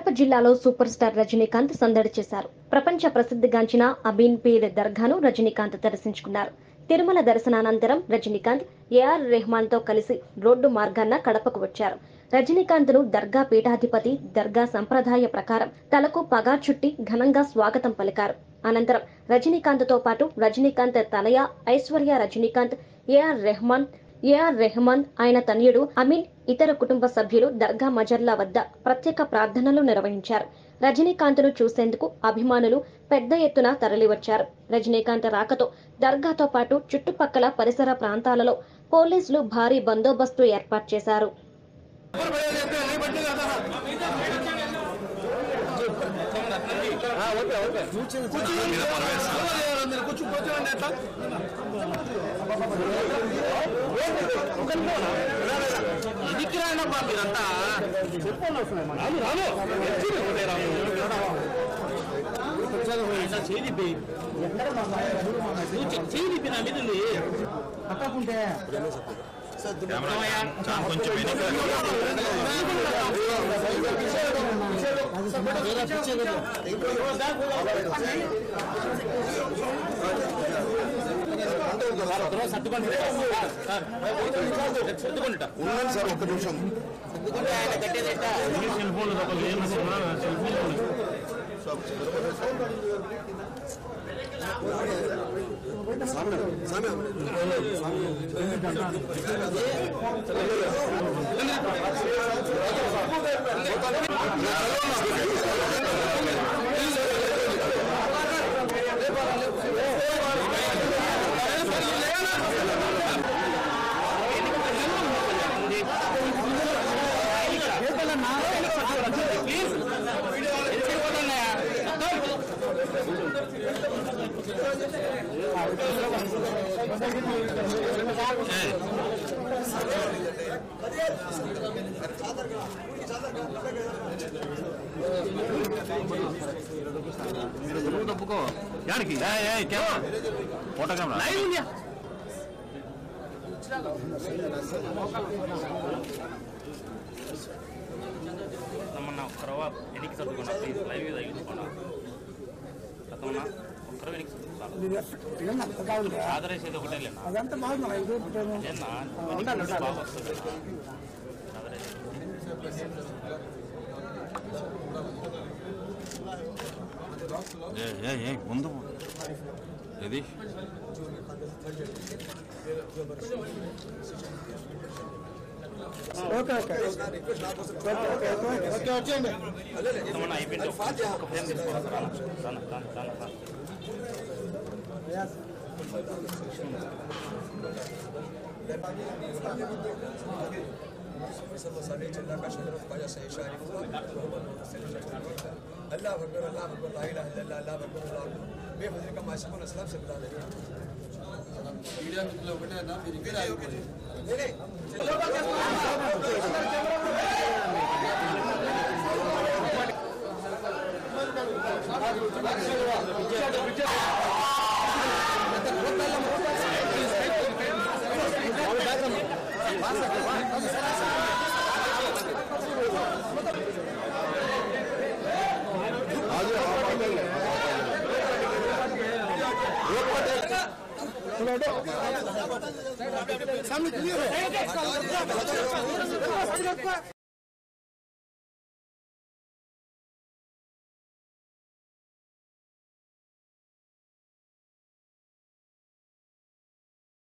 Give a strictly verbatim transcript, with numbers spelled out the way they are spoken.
జిల్లాలో super star Rajinikanth సందడి చేశారు. ప్రపంచ ప్రసిద్ధిగాంచిన అబీన్ పీర్ దర్గాను రజనీకాంత్ దర్శించుకున్నారు. తిరుమల దర్శనానంతరం రజనీకాంత్ ఏఆర్ రెహమాన్ తో కలిసి రోడ్డు మార్గాన కడపకు వచ్చారు. రజనీకాంత్ ను దర్గా పీఠాధిపతి దర్గా సంప్రదాయ ప్రకారం తలకు పగా చుట్టి ఘనంగా స్వాగతం పలికారు. అనంతరం రజనీకాంత్ తో పాటు రజనీకాంత్ తనయ ఐశ్వర్య రజనీకాంత్, ఏఆర్ రెహమాన్ ఏఆర్ రెహమాన్ ఆయన తనయుడు అమీన్, ఇతర కుటుంబ సభ్యులు దర్గా మజర్ల వద్ద ప్రత్యేక ప్రార్థనలు నిర్వహించారు. రజనీకాంత్ ను చూసేందుకు అభిమానులు పెద్ద ఎత్తున తరలివచ్చారు. రజనీకాంత్ రాకతో దర్గాతో పాటు చుట్టుపక్కల పరిసర ప్రాంతాలలో పోలీసులు భారీ బందోబస్తు ఏర్పాటు చేశారు. फोटो कैमरा ఒక్కరవ ఎనికి సర్దుకున్నా ప్లీజ్ లైవ్ ఇది అయ్యించుకున్నా గతంలో ఒక్కరవ ఎనికి సర్దుకున్నా ఆదరేసి ఏదో ఒకటే లేనా అదంతా బాగుంది బాగా వస్తుంది ముందు ఇది ఓకే ఓకే ఓకే వచ్చేయండి అయిపోయింది ఒక ఫ్రేమ్ తీసుకోవాలి. अल्लाह अकबर अल्लाह अकबर ला इलाहा इल्लल्लाह अल्लाह अकबर अल्लाह अकबर बेफजल का माशिकुन अस्सलाम से बुला लेंगे मीडिया में लोग बेटा ना फिर इधर आए नहीं नहीं सामने क्लियर है।